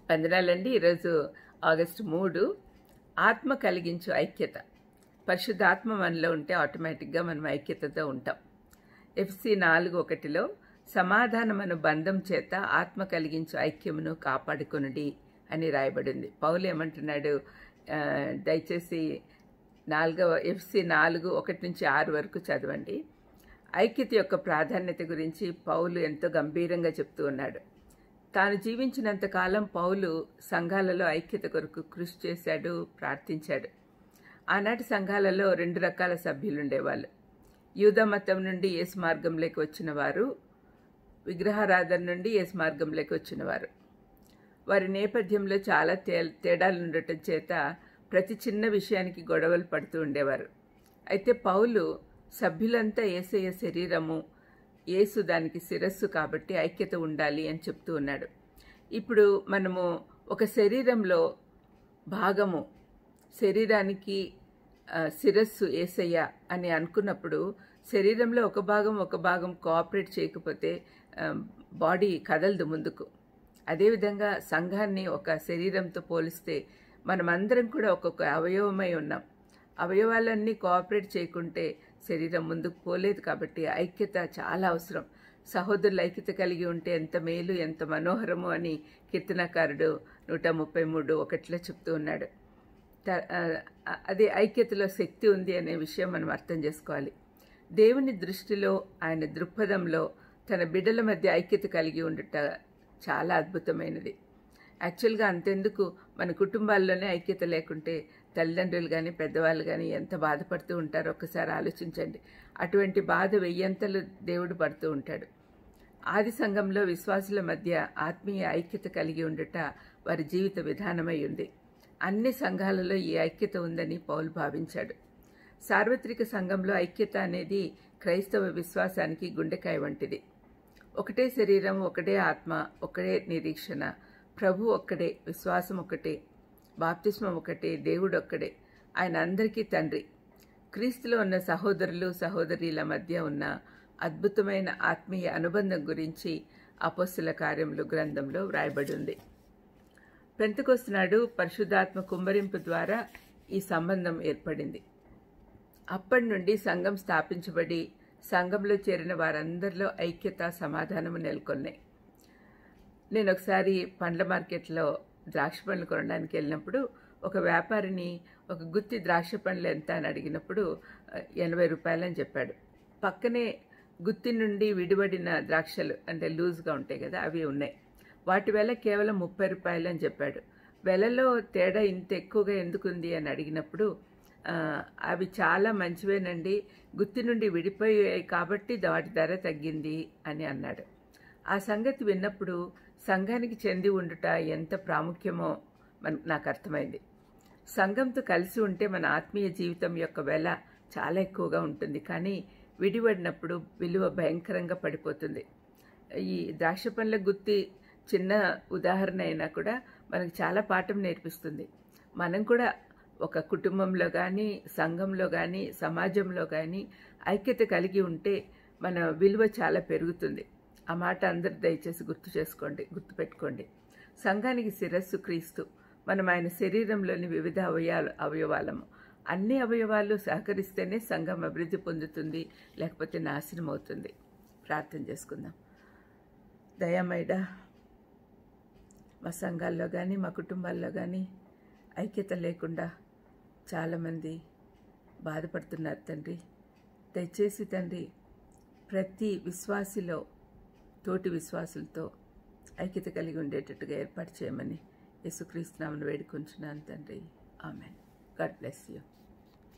వందనాలండి. ఈరోజు ఆగస్టు 3 ఆత్మ కలిగించు ఐక్యత. పరిశుద్ధాత్మ మనలో ఉంటే ఆటోమేటిక్గా మనం ఐక్యతతో ఉంటాం. ఎఫ్సి 4:1 సమాధానమను బంధం చేత ఆత్మ కలిగించు ఐక్యమును కాపాడుకొనుడి అని రాయబడింది. పౌలు ఏమంటున్నాడు? దయచేసి ఎఫ్సి 4:1-6 వరకు చదవండి. ఐక్యత యొక్క ప్రాధాన్యత గురించి పౌలు ఎంతో గంభీరంగా చెప్తూ ఉన్నాడు. తాను జీవించినంత కాలం పౌలు సంఘాలలో ఐక్యత కొరకు కృషి చేశాడు, ప్రార్థించాడు. ఆనాటి సంఘాలలో 2 రకాల సభ్యులుండేవాళ్ళు. యూదా మతం నుండి యేసు మార్గంలోకి వచ్చిన వారు, విగ్రహారాధన నుండి యేసు మార్గంలోకి వచ్చిన వారు. వారి నేపథ్యంలో చాలా తేడాలు ఉండటం చేత ప్రతి చిన్న విషయానికి గొడవలు పడుతూ ఉండేవారు. అయితే పౌలు సభ్యులంతా యేసయ్య శరీరము, యేసు దానికి శిరస్సు కాబట్టి ఐక్యత ఉండాలి అని చెప్తూ ఉన్నాడు. ఇప్పుడు మనము ఒక శరీరంలో భాగము, శరీరానికి శిరస్సు యేసయ్య అని అనుకున్నప్పుడు శరీరంలో ఒక భాగం కోఆపరేట్ చేయకపోతే బాడీ కదలదు ముందుకు. అదేవిధంగా సంఘాన్ని ఒక శరీరంతో పోలిస్తే మనమందరం కూడా ఒక్కొక్క అవయవమై ఉన్నాం. అవయవాలన్నీ కోఆపరేట్ చేయకుంటే శరీరం ముందుకు పోలేదు. కాబట్టి ఐక్యత చాలా అవసరం. సహోదరులు ఐక్యత కలిగి ఉంటే ఎంత మేలు, ఎంత మనోహరము అని కీర్తనకారుడు 133:1 చెప్తూ ఉన్నాడు. అదే ఐక్యతలో శక్తి ఉంది అనే విషయం మనం అర్థం చేసుకోవాలి. దేవుని దృష్టిలో, ఆయన దృక్పథంలో తన బిడ్డల మధ్య ఐక్యత కలిగి ఉండుట చాలా అద్భుతమైనది. యాక్చువల్గా అంతెందుకు, మన కుటుంబాల్లోనే ఐక్యత లేకుంటే తల్లిదండ్రులు కానీ పెద్దవాళ్ళు కానీ ఎంత బాధపడుతూ ఉంటారో ఒక్కసారి ఆలోచించండి. అటువంటి బాధ 1000 దేవుడు పడుతూ ఉంటాడు. ఆది సంఘంలో విశ్వాసుల మధ్య ఆత్మీయ ఐక్యత కలిగి ఉండుట వారి జీవిత విధానమై ఉంది. అన్ని సంఘాలలో ఈ ఐక్యత ఉందని పౌలు భావించాడు. సార్వత్రిక సంఘంలో ఐక్యత అనేది క్రైస్తవ విశ్వాసానికి గుండెకాయ వంటిది. ఒకటే శరీరం, ఒకటే ఆత్మ, ఒకటే నిరీక్షణ, ప్రభు ఒక్కడే, విశ్వాసం ఒకటే, బాప్తిస్మం ఒకటే, దేవుడు ఒక్కడే, ఆయన అందరికీ తండ్రి. క్రీస్తులో ఉన్న సహోదరులు సహోదరీల మధ్య ఉన్న అద్భుతమైన ఆత్మీయ అనుబంధం గురించి అపోస్తల కార్యములు గ్రంథంలో వ్రాయబడి ఉంది. పెంతెకొస్తు నాడు పరిశుద్ధాత్మ కుమ్మరింపు ద్వారా ఈ సంబంధం ఏర్పడింది. అప్పటి నుండి సంఘం స్థాపించబడి సంఘంలో చేరిన వారందరిలో ఐక్యత, సమాధానము నెలకొన్నాయి. నేను ఒకసారి పండ్ల మార్కెట్లో ద్రాక్ష పండ్లు కొనడానికి వెళ్ళినప్పుడు ఒక వ్యాపారిని ఒక గుత్తి ద్రాక్ష పండ్లు ఎంత అని అడిగినప్పుడు 80 రూపాయలు అని చెప్పాడు. పక్కనే గుత్తి నుండి విడిబడిన ద్రాక్షలు అంటే లూజ్గా ఉంటాయి కదా, అవి ఉన్నాయి. వాటి వెల కేవలం 30 రూపాయలు అని చెప్పాడు. వెలలో తేడా ఇంత ఎక్కువగా ఎందుకుంది అని అడిగినప్పుడు అవి చాలా మంచివేనండి, గుత్తి నుండి విడిపోయాయి కాబట్టి వాటి ధర తగ్గింది అని అన్నాడు. ఆ సంగతి విన్నప్పుడు సంఘానికి చెంది ఉండుట ఎంత ప్రాముఖ్యమో నాకు అర్థమైంది. సంఘంతో కలిసి ఉంటే మన ఆత్మీయ జీవితం యొక్క వెల చాలా ఎక్కువగా ఉంటుంది. కానీ విడిపడినప్పుడు విలువ భయంకరంగా పడిపోతుంది. ఈ ద్రాక్ష పండ్ల గుత్తి చిన్న ఉదాహరణ అయినా కూడా మనకు చాలా పాఠం నేర్పిస్తుంది. మనం కూడా ఒక కుటుంబంలో కానీ, సంఘంలో కానీ, సమాజంలో కానీ ఐక్యత కలిగి ఉంటే మన విలువ చాలా పెరుగుతుంది. ఆ మాట అందరు దయచేసి గుర్తుపెట్టుకోండి. సంఘానికి శిరస్సు క్రీస్తు. మనం ఆయన శరీరంలోని వివిధ అవయవాలము. అన్ని అవయవాలు సహకరిస్తేనే సంఘం అభివృద్ధి పొందుతుంది, లేకపోతే నాశనం అవుతుంది. ప్రార్థన చేసుకుందాం. దయామయుడా, మా సంఘాల్లో కానీ మా కుటుంబాల్లో కానీ ఐక్యత లేకుండా చాలామంది బాధపడుతున్నారు తండ్రి. దయచేసి తండ్రి, ప్రతి విశ్వాసిలో తోటి విశ్వాసులతో ఐక్యత కలిగి ఉండేటట్టుగా ఏర్పాటు చేయమని యేసుక్రీస్తు నామమున వేడుకొంచున్నాను తండ్రి. ఆమెన్. God bless you.